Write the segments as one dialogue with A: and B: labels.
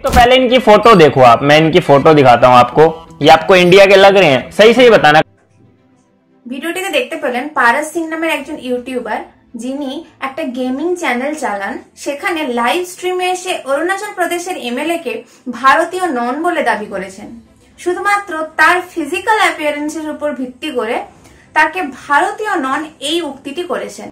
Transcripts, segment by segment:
A: तो पहले इनकी फोटो देखो आप, मैं इनकी फोटो दिखाता हूँ आपको। ये आपको इंडिया के लग रहे हैं? सही सही बताना।
B: ভিডিওটিতে দেখতে পেলেন পারাস সিং নামের একজন ইউটিউবার, যিনি একটা গেমিং চ্যানেল চালান। সেখানে লাইভ স্ট্রিমে এসে অরুণাচল প্রদেশের এমএলএ কে ভারতীয় নন বলে দাবি করেছেন। শুধুমাত্র তার ফিজিক্যাল অ্যাপিয়ারেন্সের উপর ভিত্তি করে তাকে ভারতীয় নন এই উক্তিটি করেছেন।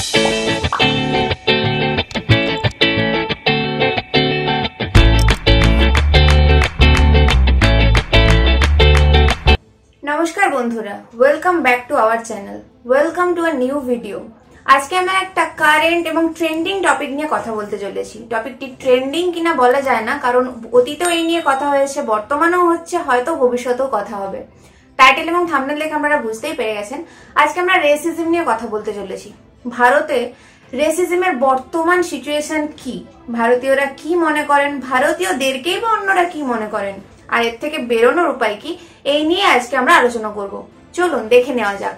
B: নমস্কার বন্ধুরা, welcome back to our channel, welcome to a new video. আজকে আমরা একটা কারেন্ট এবং ট্রেন্ডিং টপিক নিয়ে কথা বলতে চলেছি। টপিকটি ট্রেন্ডিং কিনা বলা যায় না, কারণ অতীতেও এই নিয়ে কথা হয়েছে, বর্তমানেও হচ্ছে, হয়তো ভবিষ্যতেও কথা হবে। টাইটেল এবং থাম্বনেল দেখে আপনারা বুঝতেই পেরে গেছেন। আজকে আমরা রেসিজম নিয়ে কথা বলতে চলেছি। ভারতে রেসিজমের বর্তমান সিচুয়েশন কি, ভারতীয়রা কি মনে করেন, ভারতীয়দেরকেই বা অন্যরা কি মনে করেন, আর এর থেকে বেরোনোর উপায় কি, এই নিয়ে আজকে আমরা আলোচনা করব। চলুন দেখে নেওয়া যাক।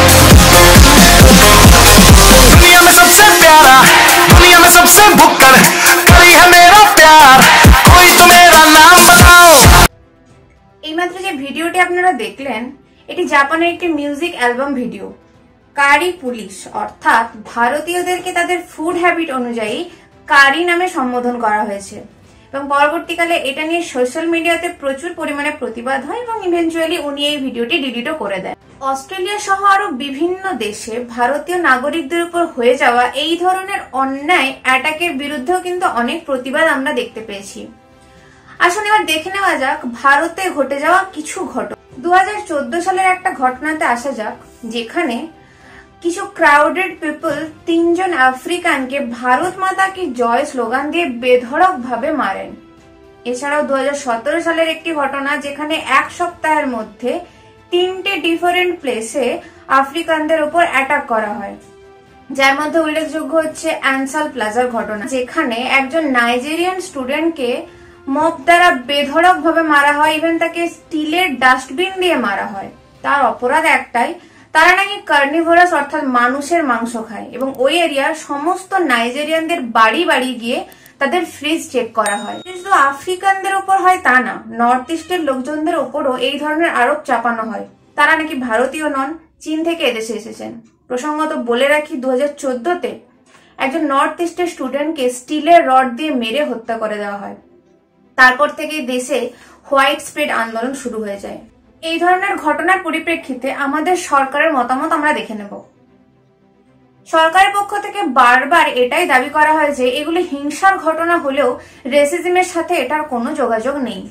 B: এইমাত্র যে ভিডিওটি আপনারা দেখলেন, এটি জাপানের একটি music album video. Curry police অর্থাৎ ভারতীয়দেরকে তাদের ফুড হ্যাবিট অনুযায়ী কারি নামে সম্বোধন করা হয়েছে এবং পরবর্তীকালে এটা নিয়ে সোশ্যাল মিডিয়াতে প্রচুর পরিমাণে প্রতিবাদ হয় এবং ইভেন্চুয়ালি উনি এই ভিডিওটি ডিলিটও করে দেন। অস্ট্রেলিয়া সহ আরো বিভিন্ন দেশে ভারতীয় নাগরিকদের উপর হয়ে যাওয়া এই ধরনের অন্যায় অ্যাটাকের বিরুদ্ধেও কিন্তু অনেক প্রতিবাদ আমরা দেখতে পেয়েছি। আসুন এবার দেখে নেওয়া যাক ভারতে ঘটে যাওয়া কিছু ঘটনা। 2014 সালের একটা ঘটনাতে আসা যাক, যেখানে কিছু ক্রাউডেড পিপল 3 জন আফ্রিকানকে ভারত মাতা কি জয় স্লোগান দিয়ে বেধড়ক ভাবে মারেন। এছাড়াও 2017 সালের একটি ঘটনা, যেখানে এক সপ্তাহের মধ্যে 3টে ডিফারেন্ট প্লেসে আফ্রিকানদের উপর অ্যাটাক করা হয়, যার মধ্যে উল্লেখযোগ্য হচ্ছে অ্যানসাল প্লাজার ঘটনা, যেখানে একজন নাইজেরিয়ান স্টুডেন্টকে মব দ্বারা বেধড়ক ভাবে মারা হয়, ইভেন তাকে স্টিলের ডাস্টবিন দিয়ে মারা হয়। তার অপরাধ একটাই, তারা নাকি কার্নিভোরাস অর্থাৎ মানুষের মাংস খায় এবং ওই এরিয়ার সমস্ত নাইজেরিয়ানদের বাড়ি বাড়ি গিয়ে তাদের ফ্রিজ চেক করা হয়। শুধু আফ্রিকানদের উপর হয় তা না, নর্থ ইস্টের লোকজনদের উপরও এই ধরনের আরোপ চাপানো হয়। তারা নাকি ভারতীয় নন, চীন থেকে এদেশে এসেছেন। প্রসঙ্গত বলে রাখি, 2014-তে একজন নর্থ ইস্টের স্টুডেন্টকে স্টিলের রড দিয়ে মেরে হত্যা করে দেওয়া হয়। তারপর থেকে দেশে হোয়াইট স্প্রেড আন্দোলন শুরু হয়ে যায়। এই ধরনের ঘটনার পরিপ্রেক্ষিতে আমাদের সরকারের মতামত আমরা দেখে নেব। সরকারের পক্ষ থেকে বারবার এটাই দাবি করা হয় যে এগুলি হিংসার ঘটনা হলেও রেসিজমের সাথে এটার কোনো যোগাযোগ নেই।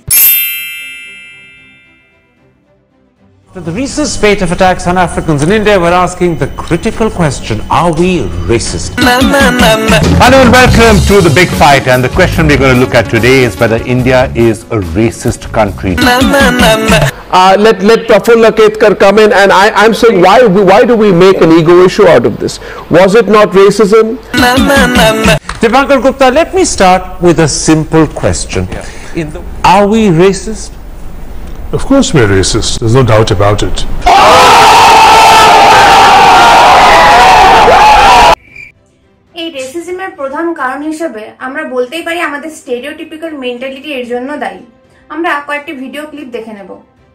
C: After the recent spate of attacks on Africans in India, we're asking the critical question, are we racist?
D: Hello and welcome to The Big Fight, and the question we're going to look at today is whether India is a racist country.
E: Let Prafulla Ketkar come in, and I'm saying why do we make an ego issue out of this? Was it not racism?
C: Dipankar Gupta, let me start with a simple question. Are we racist?
F: Of course we're racist. There's no doubt about it.
B: এই রেসিজমের প্রধান কারণ হিসেবে আমরা বলতেই পারি আমাদের স্টেরিওটিপিক্যাল mentality এর জন্য দায়ী। আমরা কয়েকটি ভিডিও ক্লিপ দেখে নেব।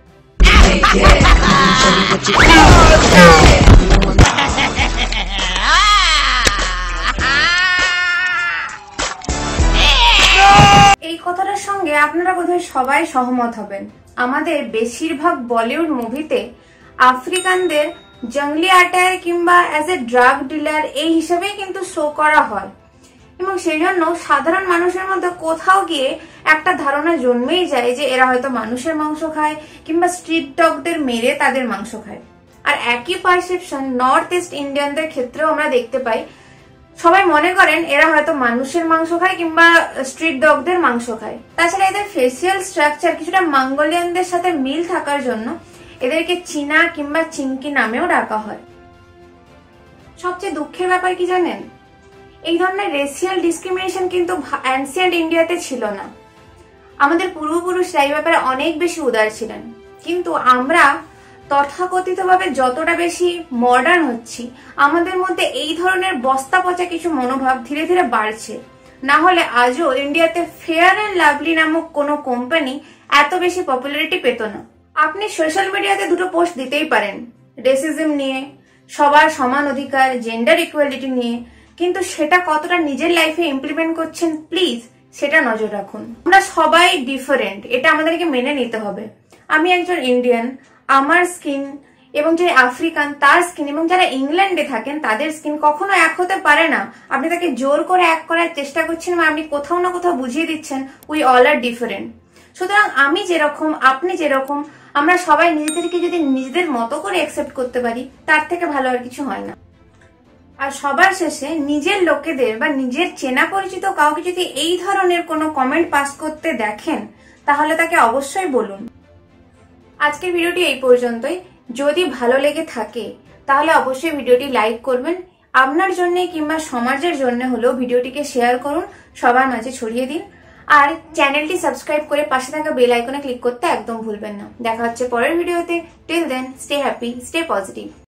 B: এই কথাটার সঙ্গে আপনারা বোধহয় সবাই সহমত হবেন। আমাদের বেশিরভাগ বলিউড মুভিতে আফ্রিকানদের জঙ্গলি অ্যাটায়ার কিংবা অ্যাজ এ ড্রাগ ডিলার এই হিসেবেই কিন্তু শো করা হয় এবং সেই জন্য সাধারণ মানুষের মধ্যে কোথাও গিয়ে একটা ধারণা জন্মেই যায় যে এরা হয়তো মানুষের মাংস খায় কিংবা স্ট্রিট ডগদের মেরে তাদের মাংস খায়। আর একই পারসেপশন নর্থ ইস্ট ইন্ডিয়ানদের ক্ষেত্রেও আমরা দেখতে পাই। সবাই মনে করেন এরা হয়তো মানুষের মাংস খায় কিংবা স্ট্রিট ডগদের মাংস খায়। তাছাড়া এদের ফেসিয়াল স্ট্রাকচার কিছুটা মঙ্গোলিয়ানদের সাথে মিল থাকার জন্য এদেরকে চীনা কিংবা চিংকি নামেও ডাকা হয়। সবচেয়ে দুঃখের ব্যাপার কি জানেন, এই ধরনের রেসিয়াল ডিসক্রিমিনেশন কিন্তু অ্যানসিয়েন্ট ইন্ডিয়াতে ছিল না। আমাদের পূর্বপুরুষরা এই ব্যাপারে অনেক বেশি উদার ছিলেন, কিন্তু আমরা তথাকথিতভাবে যতটা বেশি মডার্ন হচ্ছি, আমাদের মধ্যে এই ধরনের বস্তা পচা কিছু মনোভাব ধীরে ধীরে বাড়ছে। না হলে আজও ইন্ডিয়াতে ফেয়ার অ্যান্ড লাভলি নামক কোনো কোম্পানি এত বেশি পপুলারিটি পেত না। আপনি সোশ্যাল মিডিয়াতে দুটো পোস্ট দিতেই পারেন, রেসিজম নিয়ে, সবার সমান অধিকার, জেন্ডার ইকুয়ালিটি নিয়ে, কিন্তু সেটা কতটা নিজের লাইফে ইমপ্লিমেন্ট করছেন প্লিজ সেটা নজর রাখুন। আমরা সবাই ডিফারেন্ট, এটা আমাদেরকে মেনে নিতে হবে। আমি একজন ইন্ডিয়ান, আমার স্কিন এবং যে আফ্রিকান তার স্কিন এবং যারা ইংল্যান্ডে থাকেন তাদের স্কিন কখনো এক হতে পারে না। আপনি তাকে জোর করে এক করার চেষ্টা করছেন বা আপনি কোথাও না কোথাও বুঝিয়ে দিচ্ছেন উই অল আর ডিফারেন্ট। সুতরাং আমি যেরকম, আপনি যেরকম, আমরা সবাই নিজেদেরকে যদি নিজেদের মতো করে অ্যাকসেপ্ট করতে পারি তার থেকে ভালো আর কিছু হয় না। আর সবার শেষে নিজের লোকেদের বা নিজের চেনা পরিচিত কাউকে যদি এই ধরনের কোনো কমেন্ট পাস করতে দেখেন তাহলে তাকে অবশ্যই বলুন। আজকের ভিডিওটি এই পর্যন্তই। যদি ভালো লেগে থাকে তাহলে অবশ্যই ভিডিওটি লাইক করবেন। আপনার জন্য কিংবা সমাজের জন্য হলেও ভিডিওটিকে শেয়ার করুন, সবার মাঝে ছড়িয়ে দিন। আর চ্যানেলটি সাবস্ক্রাইব করে পাশে থাকা বেল আইকনে ক্লিক করতে একদম ভুলবেন না। দেখা হচ্ছে পরের ভিডিওতে। Till then stay happy, stay positive.